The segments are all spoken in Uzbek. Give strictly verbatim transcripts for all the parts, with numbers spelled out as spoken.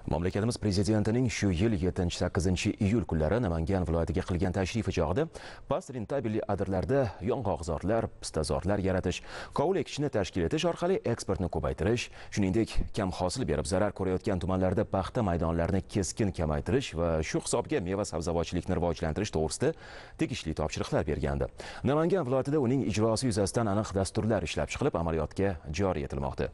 Mamlakatimiz prezidentining shu yil yettinchi sakkizinchi iyul kunlari Namangan viloyatiga qilgan tashrifi chog'ida past rentabelli adirlarda yong'oqzorlar, pistazorlar yaratish, qovul ekishni tashkil etish orqali eksportni ko'paytirish, shuningdek kam hosil berib zarar ko'rayotgan tumanlarda paxta maydonlarini keskin kamaytirish va shu hisobga meva-sabzavotchilikni rivojlantirish to'g'risida tegishli topshiriqlar bergandi. Namangan viloyatida uning ijrosi yuzasidan aniq dasturlar ishlab chiqilib, amaliyotga joriy etilmoqda.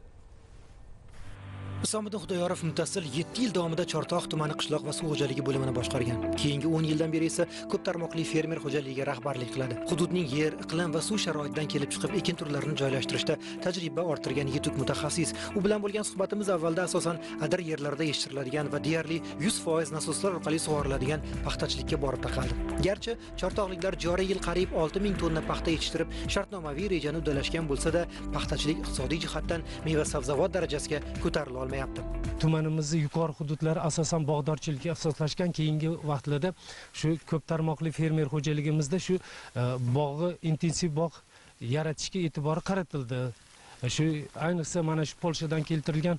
Isomiddin Xudoyorov muttasil yetti yil davomida Chortoq tumani qishloq va suv xo'jaligi bo'limini boshqargan. Keyingi o'n yildan beri esa ko'p tarmoqli fermer xo'jaligiga rahbarlik qiladi. Hududning yer, iqlim va suv sharoitidan kelib chiqib ekin turlarini joylashtirishda tajriba orttirgan yetuk mutaxassis. U bilan bo'lgan suhbatimiz avvalda asosan adir yerlarda yetishtiriladigan va deyarli yuz foiz nasoslar orqali sug'oriladigan paxtachilikka borib taqaldi. Garchi chortoqliklar joriy yil qariyb olti ming tonna paxta yetishtirib, shartnomaviy rejani uddalashgan bo'lsa-da, paxtachilik iqtisodiy jihatdan meva-sabzavot darajasiga ko'tarila olmayapti. Tumanimizning yuqori hududlari asosan bog'dorchilikka ixtisoslashgan. Keyingi vaqtlarda shu ko'p tarmoqli fermer xo'jaligimizda shu bog'i intensiv bog' yaratishga e'tibor qaratildi. Shu ayniqsa mana shu Polshadan keltirilgan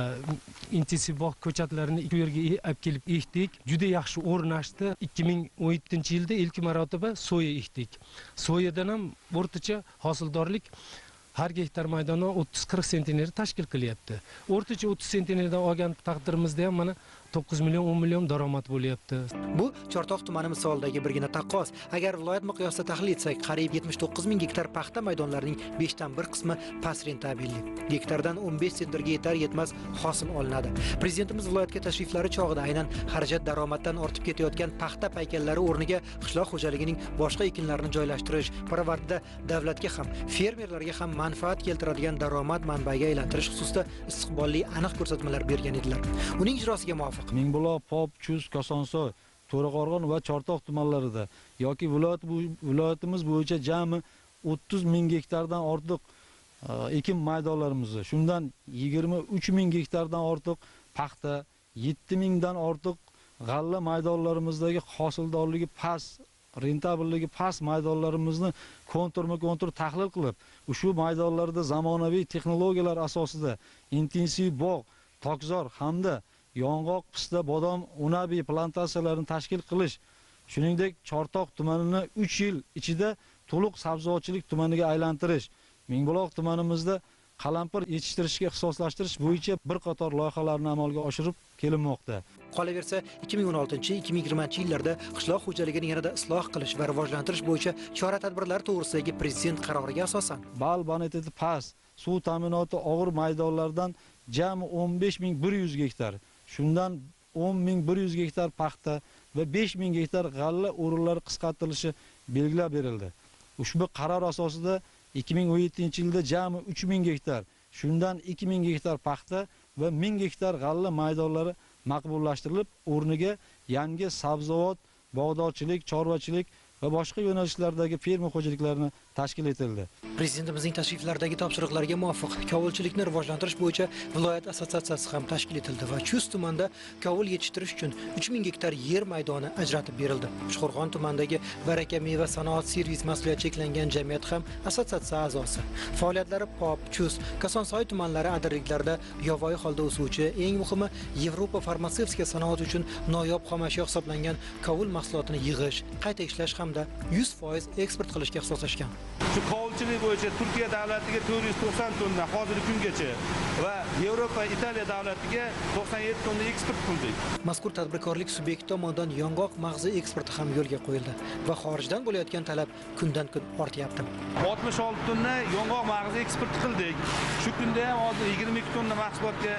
intensiv bog' ko'chatlarini bu yerga olib kelib ekdik. Juda yaxshi o'rnashdi. ikki ming o'n yettinchi yilda ilk marotaba soya ekdik. Soyadan ham o'rtacha hosildorlik har gektar maydondan o'ttiz qirq sentner tashkil qilyapti. O'rtacha o'ttiz sentnerdan olgan taqdirimizda ham mana to'qqiz million o'n million daromad bo'lyapti. Bu Chortoq tumani misolidagi birgina taqqos. Agar viloyat miqyosida tahlil etsak, qariyb yetmish to'qqiz ming gektar paxta maydonlarining beshdan bir qismi past rentabelli. Gektardan o'n besh sentnerga yetar yetmas hosil olinadi. Prezidentimiz viloyatga tashriflari chog'ida aynan xarajat daromaddan ortib ketayotgan paxta paykallari o'rniga qishloq xo'jaligining boshqa ekinlarini joylashtirish, pirovardida davlatga ham, fermerlarga ham manfaat keltiradigan daromad manbaiga aylantirish xususida istiqbolli aniq ko'rsatmalar bergan edilar. Uning ijrosiga muvofiq Mingbuloq, Pop, Chus, Kosonsoy, To'raqo'rg'on va Chortoq tumanlarida yoki viloyat viloyatimiz bo'yicha jami o'ttiz ming gektardan ortiq ekin maydonlarimiz, shundan yigirma uch ming gektardan ortiq paxta, yetti mingdan ortiq g'alla maydonlarimizdagi hosildorligi past, rentabelligi past maydonlarimizni konturma-kontur tahlil qilib, ushbu maydonlarda zamonaviy texnologiyalar asosida intensiv bog', tokzor hamda yong'oq, pista, bodom, unabiy plantatsiyalarini tashkil qilish, shuningdek Chortoq tumanini uch yil ichida to'liq sabzavotchilik tumaniga aylantirish, Mingbuloq tumanimizda qalampir yetishtirishga ixtisoslashtirish bo'yicha bir qator loyihalarni amalga oshirib kelinmoqda. Qolaversa, ikki ming o'n oltinchi ikki ming yigirmanchi yillarda qishloq xo'jaligini yanada isloh qilish va rivojlantirish bo'yicha chora-tadbirlar to'g'risidagi prezident qaroriga asosan bal boniteti past, suv ta'minoti og'ir maydonlardan jami o'n besh ming bir yuz gektar, shundan o'n ming bir yuz gektar paxta va besh ming gektar g'alla o'rinlari qisqartirilishi belgilab berildi. Ushbu qaror asosida ikki ming o'n yettinchi yilda jami uch ming gektar, shundan ikki ming gektar paxta va ming gektar g'alla maydonlari maqbullashtirilib, o'rniga yangi sabzavot, bog'dorchilik, chorvachilik va boshqa yo'nalishlardagi fermer xo'jaliklarini tashkil etildi. Prezidentimizning tashriflaridagi topshiriqlarga muvofiq kovulchilikni rivojlantirish bo'yicha viloyat assotsiatsiyasi ham tashkil etildi va Chust tumanida kovul yetishtirish uchun uch ming gektar yer maydoni ajratib berildi. Uchqo'rg'on tumanidagi Baraka meva sanoat servis mas'uliyati cheklangan jamiyat ham assotsiatsiya a'zosi. Faoliyatlari Pop, Chust, Kosonsoy tumanlari adirliklarida yovvoyi holda o'suvchi, eng muhimi Yevropa farmatsevtika sanoati uchun noyob xomashyo hisoblangan kovul mahsulotini yig'ish, qayta ishlash hamda yuz foiz eksport qilishga ixtisoslashgan. Shu kovulchilik bo'yicha Turkiya davlatiga to'rt yuz to'qson tonna hozirgi kungacha va Yevropa, Italiya davlatiga to'qson yetti tonna eksport qildik. Mazkur tadbirkorlik subyekti tomonidan yong'oq mag'zi eksporti ham yo'lga qo'yildi va xorijdan bo'layotgan talab kundan-kun ortyapti. oltmish olti tonna yong'oq mag'zi eksport qildik. Shu kunda ham hozir yigirma ikki tonna mahsulotga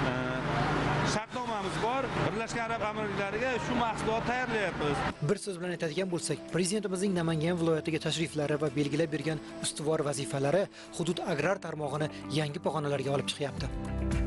shartnomamiz bor. Birlashgan Arab Amirliklariga shu mahsulot tayyorlayapmiz. Bir so'z bilan aytadigan bo'lsak, prezidentimizning Namangan viloyatiga tashriflari va belgilab bergan ustuvor vazifalari hudud agrar tarmog'ini yangi pog'onalarga olib chiqyapti.